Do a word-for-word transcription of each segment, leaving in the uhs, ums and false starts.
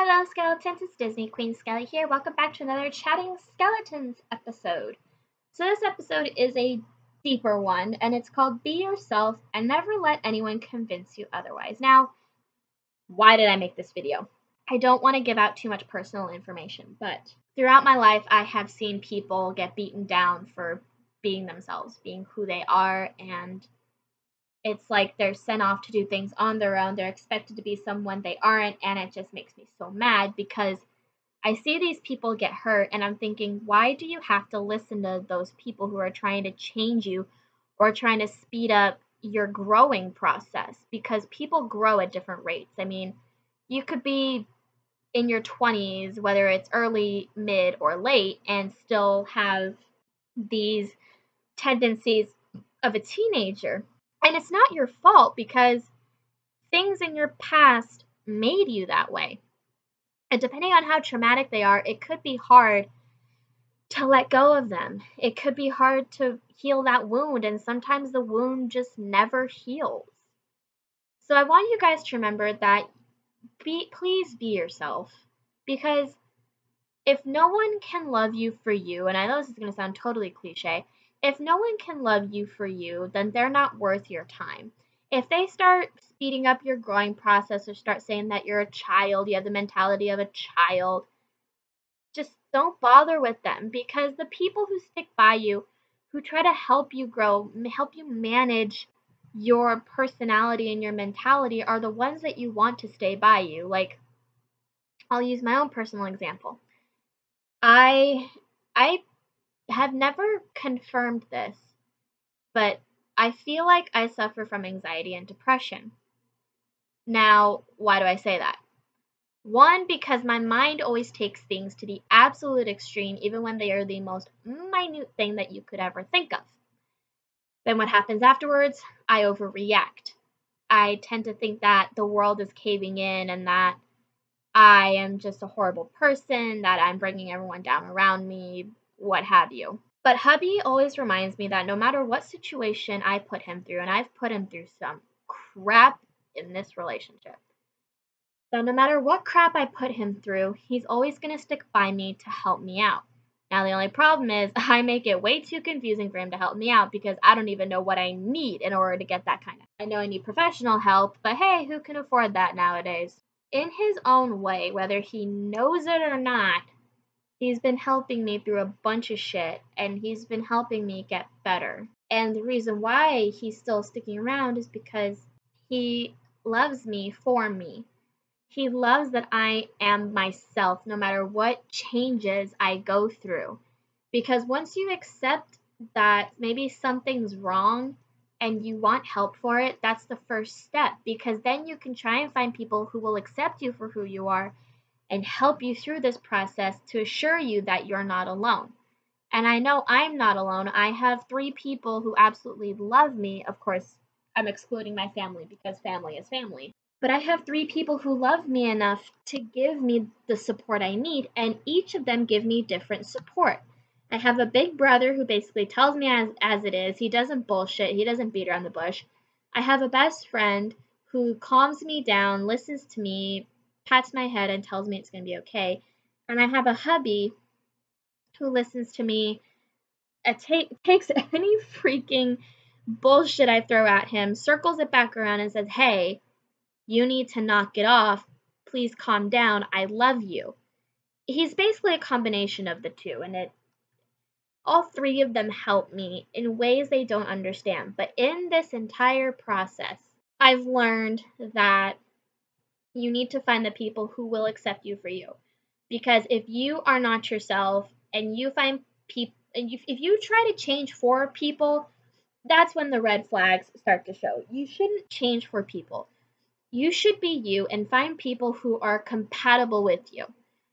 Hello, Skeletons. It's Disney Queen Skelly here. Welcome back to another Chatting Skeletons episode. So this episode is a deeper one, and it's called Be Yourself and Never Let Anyone Convince You Otherwise. Now, why did I make this video? I don't want to give out too much personal information, but throughout my life, I have seen people get beaten down for being themselves, being who they are, and it's like they're sent off to do things on their own. They're expected to be someone they aren't, and it just makes me so mad because I see these people get hurt, and I'm thinking, why do you have to listen to those people who are trying to change you or trying to speed up your growing process? Because people grow at different rates. I mean, you could be in your twenties, whether it's early, mid, or late, and still have these tendencies of a teenager. And it's not your fault because things in your past made you that way. And depending on how traumatic they are, it could be hard to let go of them. It could be hard to heal that wound, and sometimes the wound just never heals. So I want you guys to remember that be, please be yourself, because if no one can love you for you, and I know this is going to sound totally cliche, if no one can love you for you, then they're not worth your time. If they start speeding up your growing process or start saying that you're a child, you have the mentality of a child, just don't bother with them, because the people who stick by you, who try to help you grow, help you manage your personality and your mentality, are the ones that you want to stay by you. Like, I'll use my own personal example. I I have never confirmed this, but I feel like I suffer from anxiety and depression. Now, why do I say that? One, because my mind always takes things to the absolute extreme, even when they are the most minute thing that you could ever think of. Then what happens afterwards? I overreact. I tend to think that the world is caving in and that I am just a horrible person, that I'm bringing everyone down around me, what have you. But hubby always reminds me that no matter what situation I put him through, and I've put him through some crap in this relationship, that no matter what crap I put him through, he's always going to stick by me to help me out. Now, the only problem is I make it way too confusing for him to help me out because I don't even know what I need in order to get that kind of. I know I need professional help, but hey, who can afford that nowadays? In his own way, whether he knows it or not, he's been helping me through a bunch of shit, and he's been helping me get better. And the reason why he's still sticking around is because he loves me for me. He loves that I am myself no matter what changes I go through. Because once you accept that maybe something's wrong and you want help for it, that's the first step. Because then you can try and find people who will accept you for who you are and help you through this process to assure you that you're not alone. And I know I'm not alone. I have three people who absolutely love me. Of course, I'm excluding my family because family is family. But I have three people who love me enough to give me the support I need, and each of them give me different support. I have a big brother who basically tells me as, as it is. He doesn't bullshit. He doesn't beat around the bush. I have a best friend who calms me down, listens to me, pats my head, and tells me it's going to be okay. And I have a hubby who listens to me, uh, take, takes any freaking bullshit I throw at him, circles it back around, and says, hey, you need to knock it off. Please calm down. I love you. He's basically a combination of the two, and it all three of them help me in ways they don't understand. But in this entire process, I've learned that you need to find the people who will accept you for you. Because if you are not yourself and you find people, and if you try to change for people, that's when the red flags start to show. You shouldn't change for people. You should be you and find people who are compatible with you.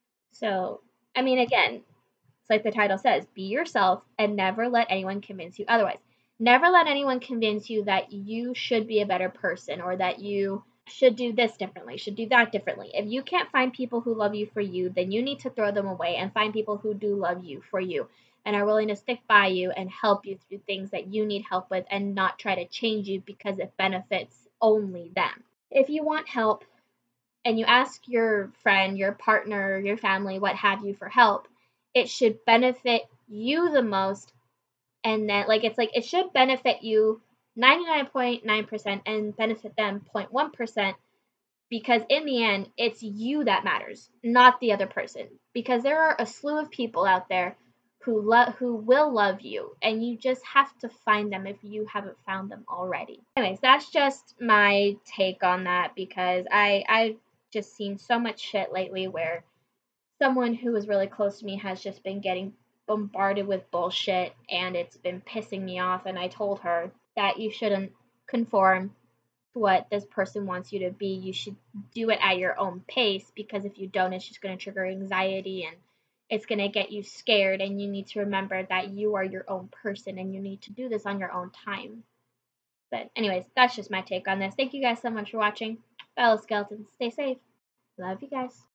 So, I mean, again, it's like the title says, be yourself and never let anyone convince you otherwise. Never let anyone convince you that you should be a better person or that you should do this differently, should do that differently. If you can't find people who love you for you, then you need to throw them away and find people who do love you for you and are willing to stick by you and help you through things that you need help with and not try to change you because it benefits only them. If you want help and you ask your friend, your partner, your family, what have you, for help, it should benefit you the most. And then, like, it's like it should benefit you ninety-nine point nine percent and benefit them zero point one percent, because in the end, it's you that matters, not the other person. Because there are a slew of people out there who love who will love you, and you just have to find them if you haven't found them already. Anyways, that's just my take on that, because I I've just seen so much shit lately where someone who is really close to me has just been getting bombarded with bullshit, and it's been pissing me off. And I told her that you shouldn't conform to what this person wants you to be. You should do it at your own pace, because if you don't, it's just going to trigger anxiety, and it's going to get you scared. And you need to remember that you are your own person and you need to do this on your own time. But anyways, that's just my take on this. Thank you guys so much for watching. Fellow skeletons, stay safe. Love you guys.